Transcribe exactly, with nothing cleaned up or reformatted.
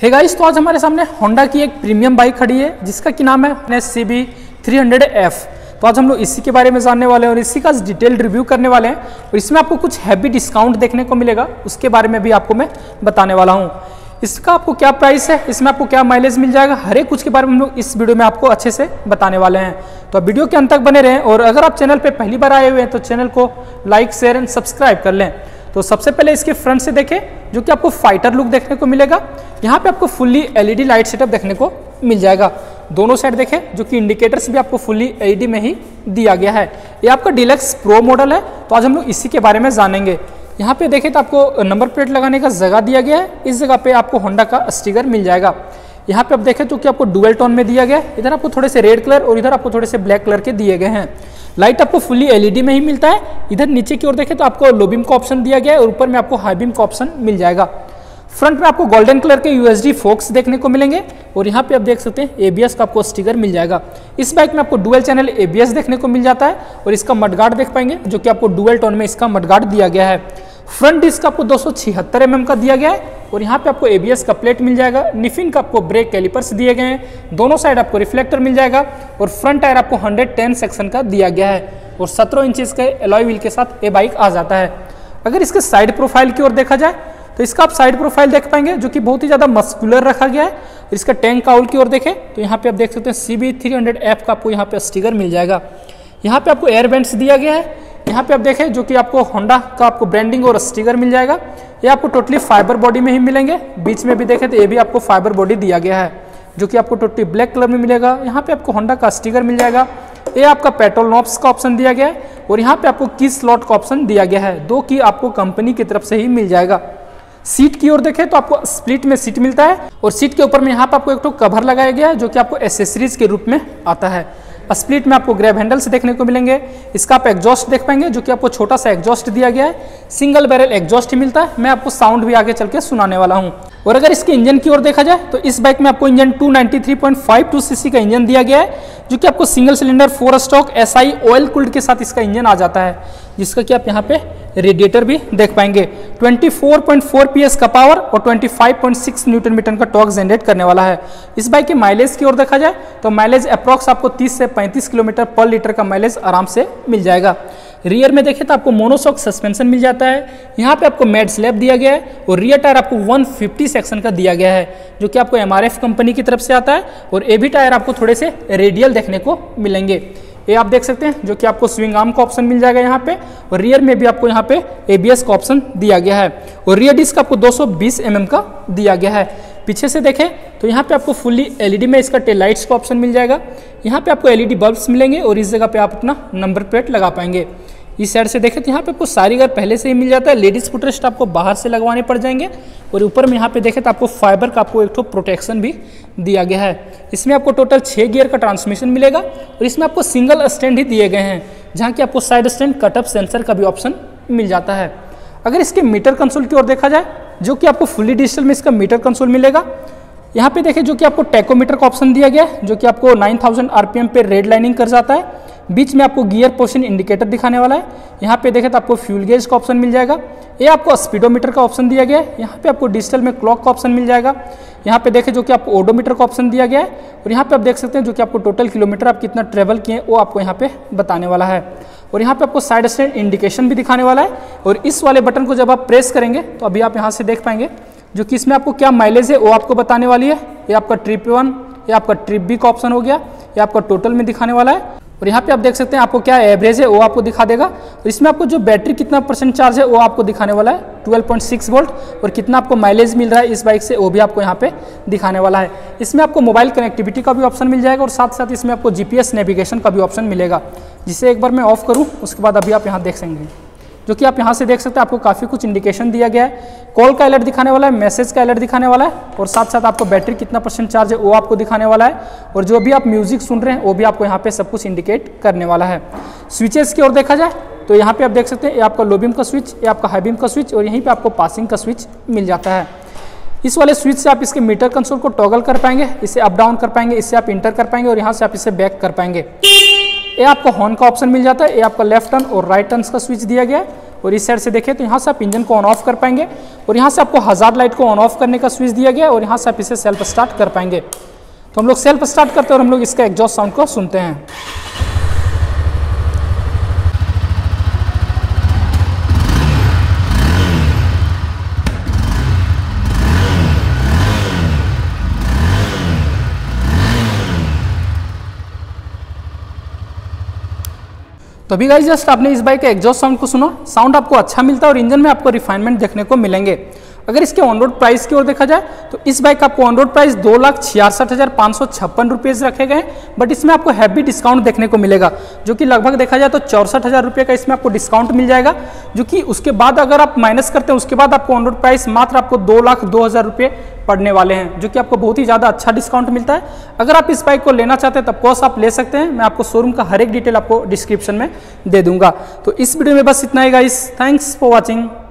Hey guys, तो आज हमारे सामने होंडा की एक प्रीमियम बाइक खड़ी है जिसका की नाम है C B three hundred F. तो आज हम लोग इसी के बारे में जानने वाले हैं और इसी का डिटेल रिव्यू करने वाले हैं और इसमें आपको कुछ हैवी डिस्काउंट देखने को मिलेगा, उसके बारे में भी आपको मैं बताने वाला हूं। इसका आपको क्या प्राइस है, इसमें आपको क्या माइलेज मिल जाएगा, हर एक कुछ के बारे में हम लोग इस वीडियो में आपको अच्छे से बताने वाले हैं। तो आप वीडियो के अंत तक बने रहें और अगर आप चैनल पर पहली बार आए हुए हैं तो चैनल को लाइक शेयर एंड सब्सक्राइब कर लें। तो सबसे पहले इसके फ्रंट से देखें जो कि आपको फाइटर लुक देखने को मिलेगा। यहाँ पे आपको फुल्ली एलईडी लाइट सेटअप देखने को मिल जाएगा। दोनों साइड देखें जो कि इंडिकेटर्स भी आपको फुल्ली एलईडी में ही दिया गया है। ये आपका डिलक्स प्रो मॉडल है, तो आज हम लोग इसी के बारे में जानेंगे। यहाँ पे देखें तो आपको नंबर प्लेट लगाने का जगह दिया गया है, इस जगह पे आपको होंडा का स्टिकर मिल जाएगा। यहाँ पे आप देखें तो कि आपको डुअल टोन में दिया गया है, इधर आपको थोड़े से रेड कलर और इधर आपको थोड़े से ब्लैक कलर के दिए गए हैं। लाइट आपको फुल्ली एलईडी में ही मिलता है। इधर नीचे की ओर देखें तो आपको लो बीम का ऑप्शन दिया गया है और ऊपर में आपको हाई बीम का ऑप्शन मिल जाएगा। फ्रंट में आपको गोल्डन कलर के यूएसडी फोक्स देखने को मिलेंगे और यहाँ पे आप देख सकते हैं एबीएस का आपको स्टिकर मिल जाएगा। इस बाइक में आपको डुअल चैनल एबीएस देखने को मिल जाता है और इसका मडगार्ड देख पाएंगे जो कि आपको डुअल टोन में इसका मडगार्ड दिया गया है। फ्रंट डिस्क आपको दो सौ छिहत्तर एम एम का दिया गया है और यहाँ पे आपको एबीएस का प्लेट मिल जाएगा। निफिन का आपको ब्रेक कैलिपर्स दिए गए हैं, दोनों साइड आपको रिफ्लेक्टर मिल जाएगा और फ्रंट टायर आपको एक सौ दस सेक्शन का दिया गया है और सत्रह इंचेस के एलॉय व्हील के साथ ये बाइक आ जाता है। अगर इसके साइड प्रोफाइल की ओर देखा जाए तो इसका आप साइड प्रोफाइल देख पाएंगे जो कि बहुत ही ज़्यादा मस्कुलर रखा गया है। इसका टैंक काउल की ओर देखें तो यहाँ पे आप देख सकते हैं C B three hundred F का आपको यहाँ पे स्टिकर मिल जाएगा। यहाँ पे आपको एयर वेंट्स दिया गया है। यहाँ पे आप देखें जो कि आपको होंडा का आपको ब्रांडिंग और स्टिकर मिल जाएगा। ये आपको टोटली फाइबर बॉडी में ही मिलेंगे। बीच में भी देखें तो ये भी आपको फाइबर बॉडी दिया गया है जो कि आपको टोटली ब्लैक कलर में मिलेगा। यहाँ पे आपको होंडा का स्टिकर मिल जाएगा। ये आपका पेट्रोल नॉब्स का ऑप्शन दिया गया है और यहाँ पे आपको की स्लॉट का ऑप्शन दिया गया है। दो की आपको कंपनी की तरफ से ही मिल जाएगा। सीट की ओर देखें तो आपको स्प्लिट में सीट मिलता है और सीट के ऊपर में यहाँ पे आपको एक तो कवर लगाया गया है जो कि आपको एसेसरीज के रूप में आता है। स्प्लिट में आपको ग्रैब हैंडल्स देखने को मिलेंगे। इसका आप एग्जॉस्ट देख पाएंगे जो कि आपको छोटा सा एग्जॉस्ट दिया गया है। सिंगल बैरल एग्जॉस्ट ही मिलता है। मैं आपको साउंड भी आगे चल के सुनाने वाला हूं। और अगर इसके इंजन की ओर देखा जाए तो इस बाइक में आपको engine two ninety three point five two cc का इंजन दिया गया है जो कि आपको single cylinder four stroke SI oil cooled के साथ इसका इंजन आ जाता है, जिसका कि आप यहाँ पे रेडिएटर भी देख पाएंगे। चौबीस पॉइंट फोर पीएस का पावर और पच्चीस पॉइंट सिक्स न्यूटन मीटर का टॉर्क जनरेट करने वाला है। इस बाइक के माइलेज की ओर देखा जाए तो माइलेज अप्रॉक्स आपको तीस से पैंतीस किलोमीटर पर लीटर का माइलेज आराम से मिल जाएगा। रियर में देखें तो आपको मोनोशॉक सस्पेंशन मिल जाता है। यहाँ पे आपको मैट स्लैब दिया गया है और रियर टायर आपको एक सौ पचास सेक्शन का दिया गया है जो कि आपको एमआरएफ कंपनी की तरफ से आता है और ए भी टायर आपको थोड़े से रेडियल देखने को मिलेंगे। ये आप देख सकते हैं जो कि आपको स्विंग आर्म का ऑप्शन मिल जाएगा यहाँ पे और रियर में भी आपको यहाँ पे एबीएस का ऑप्शन दिया गया है और रियर डिस्क आपको दो सौ बीस एम एम का दिया गया है। पीछे से देखें तो यहाँ पे आपको फुल्ली एलईडी में इसका टेल लाइट्स का ऑप्शन मिल जाएगा। यहाँ पे आपको एलईडी बल्ब्स मिलेंगे और इस जगह पे आप अपना नंबर प्लेट लगा पाएंगे। इस साइड से देखें तो यहाँ पे आपको सारी घर पहले से ही मिल जाता है। लेडीज फुटरेस्ट आपको बाहर से लगवाने पड़ जाएंगे और ऊपर में यहाँ पे देखें तो आपको फाइबर का आपको एक तो प्रोटेक्शन भी दिया गया है। इसमें आपको टोटल छः गियर का ट्रांसमिशन मिलेगा और इसमें आपको सिंगल स्टैंड ही दिए गए हैं जहाँ की आपको साइड स्टैंड कटअप सेंसर का भी ऑप्शन मिल जाता है। अगर इसके मीटर कंसोल की ओर देखा जाए जो कि आपको फुल्ली डिजिटल में इसका मीटर कंसोल मिलेगा। यहाँ पे देखें जो कि आपको टैकोमीटर का ऑप्शन दिया गया है जो कि आपको नाइन थाउजेंड आरपीएम पे रेड लाइनिंग कर जाता है। बीच में आपको गियर पोजिशन इंडिकेटर दिखाने वाला है। यहाँ पे देखें तो आपको फ्यूल गेज का ऑप्शन मिल जाएगा। ये आपको स्पीडोमीटर का ऑप्शन दिया गया है। यहाँ पे आपको डिजिटल में क्लॉक का ऑप्शन मिल जाएगा। यहाँ पे देखें जो कि आपको ओडोमीटर का ऑप्शन दिया गया है और यहाँ पे आप देख सकते हैं जो कि आपको टोटल किलोमीटर आप कितना ट्रेवल किए वो आपको यहाँ पे बताने वाला है और यहाँ पे आपको साइड स्टैंड इंडिकेशन भी दिखाने वाला है। और इस वाले बटन को जब आप प्रेस करेंगे तो अभी आप यहाँ से देख पाएंगे जो कि इसमें आपको क्या माइलेज है वो आपको बताने वाली है। ये आपका ट्रिप वन, ये आपका ट्रिप बी का ऑप्शन हो गया, ये आपका टोटल में दिखाने वाला है और यहाँ पे आप देख सकते हैं आपको क्या एवरेज है वो आपको दिखा देगा। और इसमें आपको जो बैटरी कितना परसेंट चार्ज है वो आपको दिखाने वाला है ट्वेल्व पॉइंट सिक्स वोल्ट और कितना आपको माइलेज मिल रहा है इस बाइक से वो भी आपको यहाँ पे दिखाने वाला है। इसमें आपको मोबाइल कनेक्टिविटी का भी ऑप्शन मिल जाएगा और साथ साथ इसमें आपको जीपीएस नेविगेशन का भी ऑप्शन मिलेगा, जिसे एक बार मैं ऑफ करूँ उसके बाद अभी आप यहाँ देख सकेंगे जो कि आप यहाँ से देख सकते हैं आपको काफ़ी कुछ इंडिकेशन दिया गया है। कॉल का अलर्ट दिखाने वाला है, मैसेज का अलर्ट दिखाने वाला है और साथ साथ आपको बैटरी कितना परसेंट चार्ज है वो आपको दिखाने वाला है और जो भी आप म्यूजिक सुन रहे हैं वो भी आपको यहाँ पे सब कुछ इंडिकेट करने वाला है। स्विचेस की ओर देखा जाए तो यहाँ पे आप देख सकते हैं ये आपका लो बीम का स्विच, ये आपका हाई बीम का स्विच और यहीं पर आपको पासिंग का स्विच मिल जाता है। इस वाले स्विच से आप इसके मीटर कंसोल को टॉगल कर पाएंगे, इसे अप डाउन कर पाएंगे, इससे आप इंटर कर पाएंगे और यहाँ से आप इसे बैक कर पाएंगे। ये आपको हॉर्न का ऑप्शन मिल जाता है। ये आपका लेफ्ट टर्न और राइट टर्न का स्विच दिया गया है और इस साइड से देखें तो यहाँ से आप इंजन को ऑन ऑफ कर पाएंगे और यहाँ से आपको हज़ार्ड लाइट को ऑन ऑफ करने का स्विच दिया गया है और यहाँ से आप इसे सेल्फ स्टार्ट कर पाएंगे। तो हम लोग सेल्फ स्टार्ट करते हैं और हम लोग इसका एग्जॉस्ट साउंड को सुनते हैं। तो अभी गाइस जस्ट आपने इस बाइक के एग्जॉस्ट साउंड को सुना, साउंड आपको अच्छा मिलता है और इंजन में आपको रिफाइनमेंट देखने को मिलेंगे। अगर इसके ऑन रोड प्राइस की ओर देखा जाए तो इस बाइक का आपको ऑन रोड प्राइस दो लाख छियासठ हजार पाँच सौ छप्पन रुपीज़ रखे गए, बट इसमें आपको हैवी डिस्काउंट देखने को मिलेगा, जो कि लगभग देखा जाए तो चौसठ हजार रुपये का इसमें आपको डिस्काउंट मिल जाएगा, जो कि उसके बाद अगर आप माइनस करते हैं उसके बाद आपको ऑन रोड प्राइस मात्र आपको दो लाख दो हज़ार रुपये पड़ने वाले हैं, जो कि आपको बहुत ही ज़्यादा अच्छा डिस्काउंट मिलता है। अगर आप इस बाइक को लेना चाहते हैं तब कोर्स आप ले सकते हैं, मैं आपको शोरूम का हर एक डिटेल आपको डिस्क्रिप्शन में दे दूंगा। तो इस वीडियो में बस इतना ही गाइस, थैंक्स फॉर वॉचिंग।